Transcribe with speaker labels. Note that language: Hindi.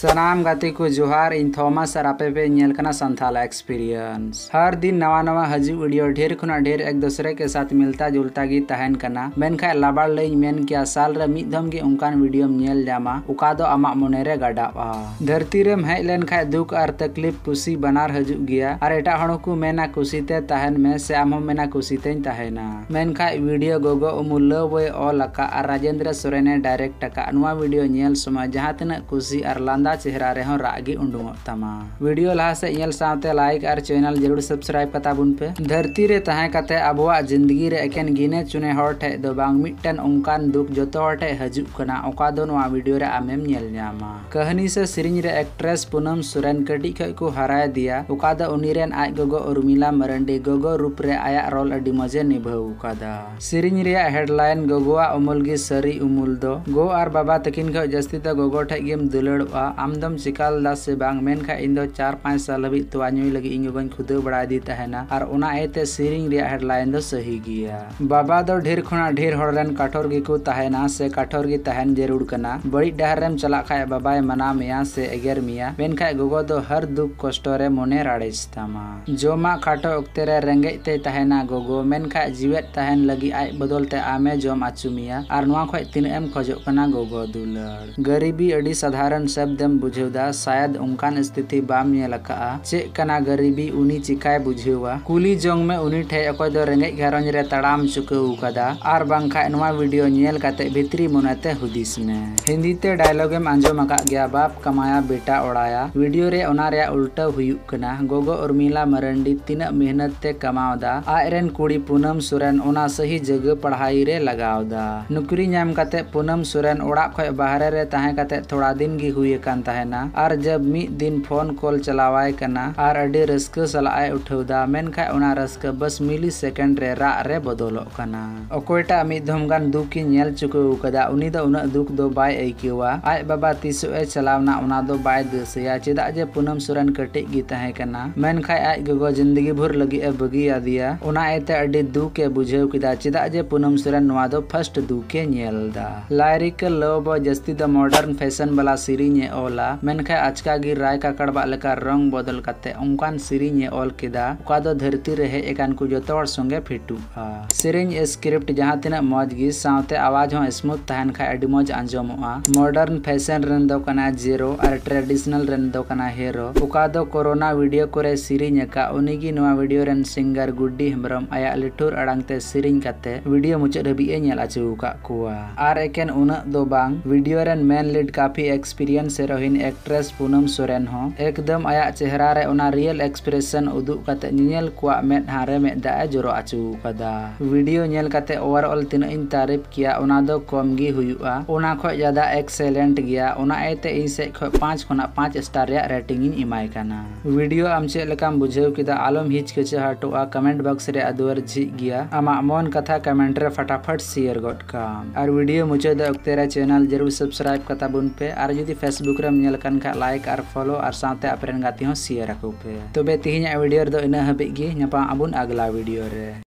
Speaker 1: सनाम गाते को जोहार इन थॉमस और आपे पे नेल कना संथाल एक्सपीरियंस। हर दिन नवा नवा हजू वीडियो ढेर खुना ढेर एक दूसरे के साथ मिलता जुलता गी तहन कना मेनखा लाबार लई मेन किया साल रे मिद धम गे उनकान वीडियो नेल जामा उका दो आमा मोने रे गाडावा। धरती रेम हेज लेन खाय दुख और तकलीफ खुशी बनार हजू गया और एटा हणो को मेना खुशीते तहन में से आम मेना खुशीते तहना मेनखा वीडियो गोगो उमुल वे ओलका और राजेंद्र सोरेने डायरेक्ट का नुआ वीडियो नेल समय जहां तना खुशी और लांदा चेहरा रे हो रागी उंडुंग तमा। वीडियो लहा से नेल साथे लाइक और चैनल जरूर सब्सक्राइब कता बुन पे। धरती रे तहां कते अबवा जिंदगी रे एकेन गिने चुने हर ठे दो बांग मिटन उनकान दुख जतो हर ठे हजू कना ओका दो नुआ वीडियो रे आमेम नेल न्यामा। कहानी से सिरिंज रे एक्ट्रेस पूनम सोरेन कटी खय को हराय दिया ओका दो उनीरेन आज गोगो उर्मिला मरंडी गोगो रूप रे आया रोल अडी मजे निभाव कादा। सिरिंज रे हेडलाइन गोगोआ उमुलगी सरी उमुल दो गो और बाबा तकिन खय जस्ती तो गोगो ठे गेम दुलड़वा आमदम चिकाल दा से बांग मेन खा इन दो 4-5 साल हबी तोवा नुई लगी इन गोगन खुदे बड़ा दी तहना और उना एते सिरिंग रे हेडलाइन दो सही गिया। बाबा दो ढेर खुना ढेर हड़रन काठोर गी को तहना से काठोर गी तहन जरूर कना बड़ी डहरम चला खाय बाबाय मना मिया से एगर मिया मेन खा गोगो दो हर दुख कष्ट रे मोने राड़ेस तमा। जोमा खाटो ओक्ते रे रेंगेज ते तहना गोगो मेन खा जीवेत तहन लगी आय बदलते आमे जोम आचुमिया और नुआ खय तिनएम खजो कना गोगो दुलड़। गरीबी अडी साधारण शब्दम बुझेवदा शायद उनकान स्थिति बाम नेलका चे कना गरीबी उनी चिकाय बुझेवा कुली जोंग में उनी ठे अकोय दो रेंगेज घरंज रे तड़ाम चुकौ कदा और बांखा नुआ वीडियो नेल काते भित्री मोनते हुदिस में। हिंदी ते डायलॉगेम आंजोम आका गया बाप कमाया बेटा ओड़ाया वीडियो रे ओना रे उल्टा हुयुक कना गोगो उर्मिला मरंडी तिना मेहनत ते कमावदा आयरन कुड़ी पूनम सोरेन ओना सही जगह पढ़ाई रे लगावदा नौकरी नाम काते पूनम सोरेन ओड़ा खय बाहरे रे ताहे काते थोड़ा दिन गी हुए कान तहना और जब मिद दिन फोन कॉल चलावाय कना और अडी रस्क सलाय उठौदा मेनखा ओना रस्क बस मिली सेकंड रे रा रे बदलो कना। अकोयटा मिद धम गान दुखी नेल चुकौ कदा उनी दो उना दुख दो बाय आइकेवा आय बाबा तिसो ए चलावना ओना दो बाय दसया चेदा जे पूनम सोरेन कटे गी ताहे कना मेनखा आय गोगो जिंदगी भर लगी ए बगी आदिया ओना एते अडी दुख ए बुझेव किदा चेदा जे पूनम सोरेन नुआ दो फर्स्ट दुख ए नेलदा। लायरिकल लव जस्ती द मॉडर्न फैशन वाला सिरिंज ओला मेनखा आजका गी राय का कड़बा लेका रंग बदल काते उनकान सिरिंज ओल केदा ओका दो धरती रहे एकान को जतो हर संगे फिटुआ। सिरिंज स्क्रिप्ट जहां तिना मौज गी सावते आवाज हो स्मूथ तहन खा अडी मौज आंजोमोआ। मॉडर्न फैशन रन दो कना जीरो और ट्रेडिशनल रन दो कना हीरो ओका दो कोरोना वीडियो करे सिरिंज का उनीगी नवा वीडियो रन सिंगर गुड्डी हेम्ब्रम आया लिटुर अड़ांगते सिरिंज काते वीडियो मुचाद हबी ए नेल आचु का कुआ और एकेन उना दो बांग वीडियो रन मेन लीड काफी एक्सपीरियंस रोहिन एक्ट्रेस पूनम सोरेन हो एकदम आया चेहरा रे ओना रियल एक्सप्रेशन उदुग काते नेल कुआ मेद हारे मेद दा जोरो आचु कदा। वीडियो नेल काते ओवरऑल तिना इन तारीफ किया ओना दो कम गी हुयुआ ओना खय ज्यादा एक्सेलेंट गया ओना एते इन से 5 खुना 5 स्टार रे रेटिंग इन इमाय कना। वीडियो आम चे लेकाम बुझेव किदा आलम हिचकिचा हटोआ कमेंट बॉक्स रे अदवर झिक गया आमा मन कथा कमेंट रे फटाफट शेयर गड काम और वीडियो मुचाद ओक्ते रे चैनल जरूर सब्सक्राइब कता बुन पे और जदि फेसबुक रे नेल कान खा लाइक और फॉलो और साथे आपरेन गाती हो शेयर आको पे। तबे तिहिना वीडियो दो इना हबी गी न्यापा अबुन अगला वीडियो रे।